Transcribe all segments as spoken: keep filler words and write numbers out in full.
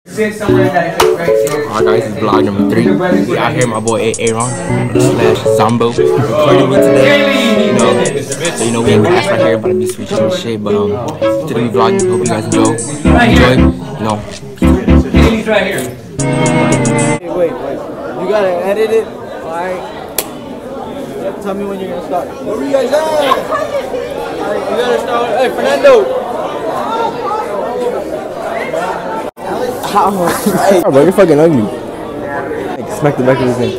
Alright guys, it's vlog number three. We out here, my boy Aaron slash Zombo recording me today. You know, so you know we ain't class right here, but I be switching and shit. But um, today we vlogging. Hope you guys enjoy. Enjoy. You know. He's right here. Hey, wait, wait. You gotta edit it. Alright. Tell me when you're gonna start. Where are you guys at? Alright, you gotta start. Hey, Fernando. Hey, bro, you're fucking ugly. Like, smack the back of his head.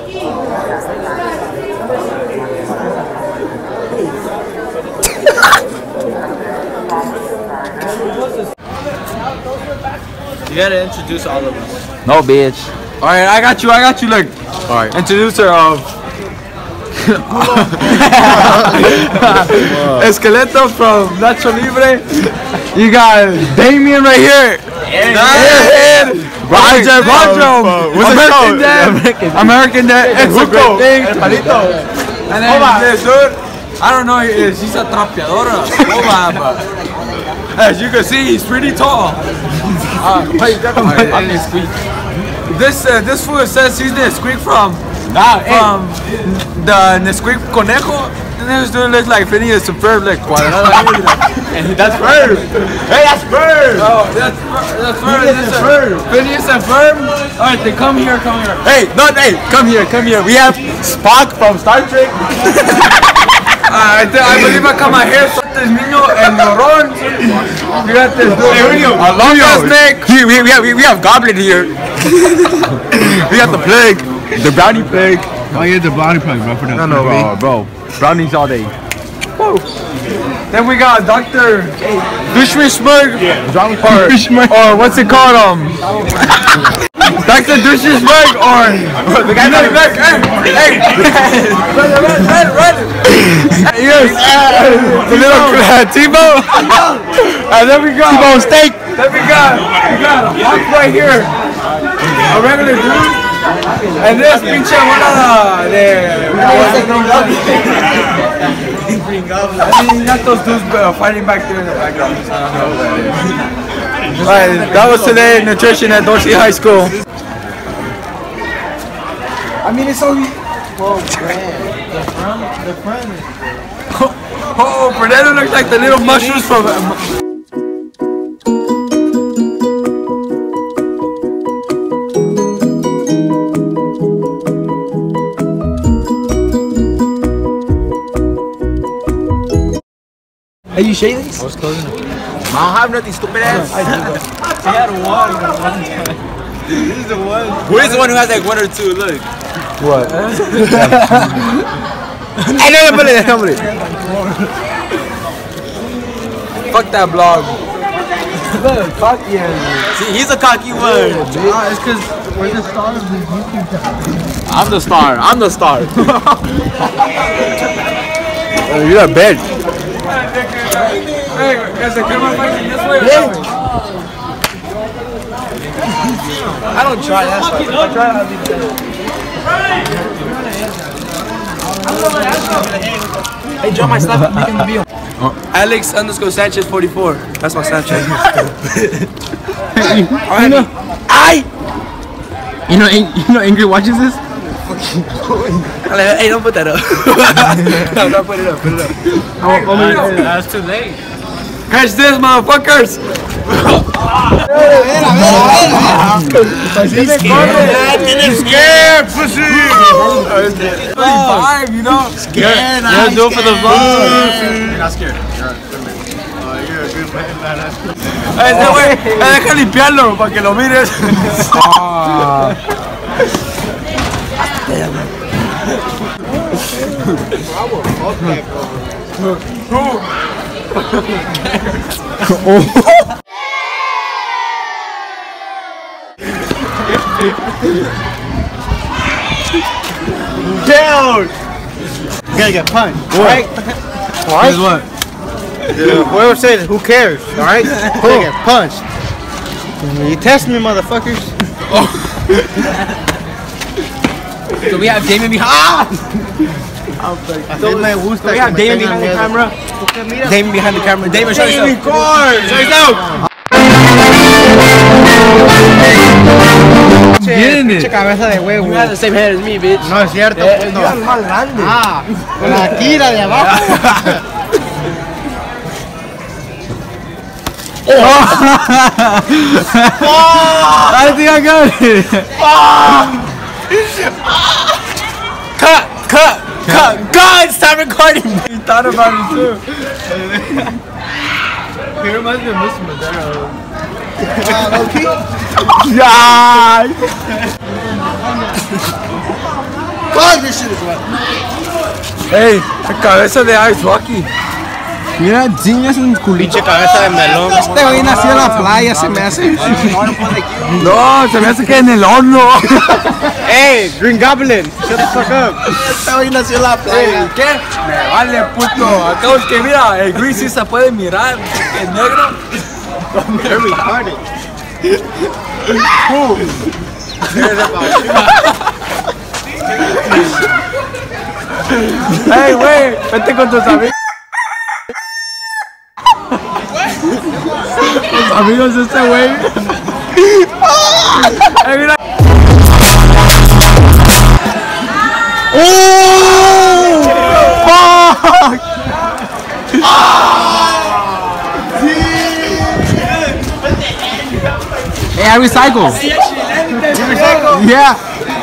You gotta introduce all of us. No, bitch. Alright, I got you, I got you, look. Alright. Introduce her of Esqueleto from Nacho Libre. You got Damien right here. Yeah. Roger, Roger. American Dad. American Dad. It's a great thing. And then this dude, I don't know, she's a trapeadora. As you can see, he's pretty tall. Uh, this uh, this fool says he's Nesquik from nah, from hey. the Nesquik Conejo. And this dude looks like Phineas and Ferb, like and that's Ferb. Hey, that's Ferb. Oh, that's that's Ferb. That's Ferb. Phineas and Ferb. All right, then come here, come here. Hey, no, hey, come here, come here. We have Spock from Star Trek. Uh, I, I believe I cut my hair. This niño el llorón. You got this dude. Hey, a long snake. We, we, we, have, we have Goblin here. We got the plague, the brownie plague. Oh yeah, the brownie plague, bro. For that. No, no, bro, bro. Brownies all day. Woo. Then we got Doctor Dushmishmurg. Yeah. Or, or what's it called? Um. Doctor Dushmishmurg or the guy that back. Hey, hey, run, run, run, run. Yes. The little uh, T-Bone. And then we got T-Bone steak. Then we got we got a hawk right here. A regular dude. And this pinche one de... I mean, not those dudes uh, fighting back there in the background. Alright, that was today nutrition at Dorsey High School. I mean, it's only... Whoa, man. The front, the front is... Oh, Fernando looks like the little mushrooms from... Uh, Are you shaving? I was closing it. I don't have nothing, stupid ass. I do. He had one. This is the one. Who is the one who has like one or two? Look. What? I know you put it. Put it. Fuck that blog. Look, cocky ass. See, he's a cocky one. Ah, it's because we're the stars of this YouTube channel. I'm the star. I'm the star. Oh, you're a bitch. Hey, guys, come on, this way. I don't try that stuff. If I try it, I'll be dead. Hey, Joe, my snap making the video. Oh. Alex underscore Sanchez forty-four. That's my Snapchat. I know. I. You know, you know, Angry watches this. Hey, don't put that up. No, don't put it up. Put it up. Oh, oh, man, that's too late. Catch this, motherfuckers! He's scared, pussy! Five, you know? Scared, yeah, do it for the vlog. You're not scared. You're uh, you're a good man. Hey, ese güey, deja limpiarlo para que lo mires. Down! You gotta get punched. Alright? Alright? What? Yeah, whoever said it, who cares? Alright? Who get punched? You test me, motherfuckers. Oh. So we have Damien behind. So we have Damien behind the camera. Damien behind the camera. Damien, show yourself. Show yourself. getting pinche it. cabeza de huevo. You have the same head as me, bitch. No es cierto, Eh, puto. you más grande. Ah, con la Kira de abajo. I think I got it. Cut, cut, cut. God, stop recording. He thought about it too. He reminds me of Mister Madero. Yeah. Fuck, this shit is wet. Hey, la cabeza de Ice Rocky. Mira, Genius en culito. Pinche cabeza de melón. Este güey nació en la playa, se me hace. No, se me hace que en el horno. Hey, Green Goblin, shut the fuck up. Este güey nació en la playa. ¿Qué? Me vale, puto. Acabo que mira, el gris sí se puede mirar. El negro. They're retarded. Hey, güey, vete con tus amigos. Los amigos de este güey. Hey, mira. ¡Oh! ¡Fuck! Hey, I recycle. You recycle? Yeah.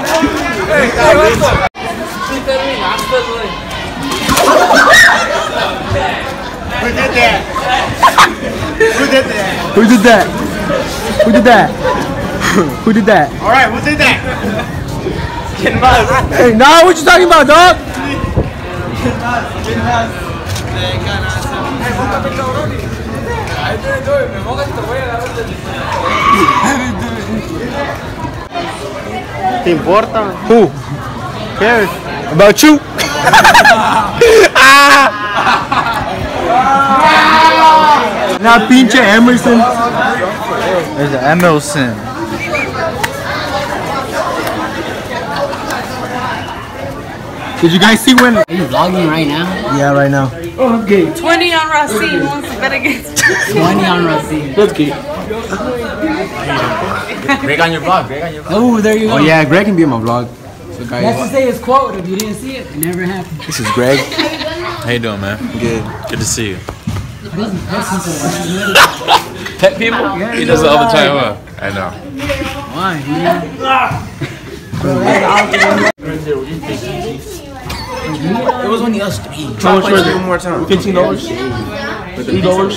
Who did that? Who did that? Who did that? Who did that? Who did that? Alright, who did that? Hey, nah, what you talking about, dog? ¿Te importa? Who? ¿Qué? About you? Nah, pinche Emerson. There's an Emerson. Did you guys see when? Are you vlogging right now? Yeah, right now. twenty on Racine wants to bet against twenty on Racine. Let's get. Greg on your vlog. Greg on your vlog. Oh, there you go. Oh yeah, Greg can be in my vlog. So He has to guys, say his quote. If you didn't see it, it never happened. this is Greg. How you doing, man? Good. Good to see you. He doesn't pet people. Why? Pet people? He does it all the time, huh? I know. Why, man? It was only us three. How much was it? One more time. Fifteen dollars. Two dollars.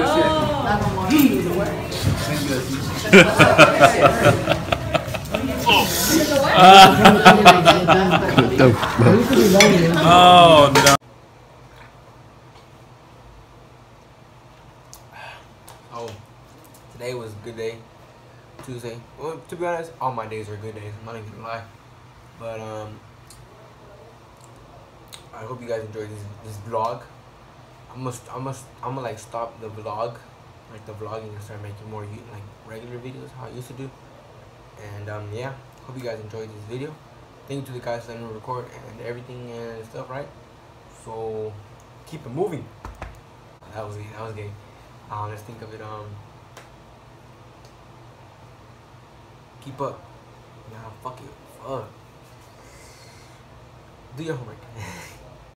Oh, no. Oh, today was a good day. Tuesday. Well, to be honest, all my days are good days. I'm not even gonna lie. But um, I hope you guys enjoyed this this vlog. I'm gonna I'm gonna I'm gonna like stop the vlog, like the vlogging, and start making more like regular videos how I used to do. And um, yeah, hope you guys enjoyed this video. Thank you to the guys letting me record and everything and stuff, right? So keep it moving. That was that was gay. Um, let's think of it. Um, keep up. Nah, fuck it. Fuck. Do your homework.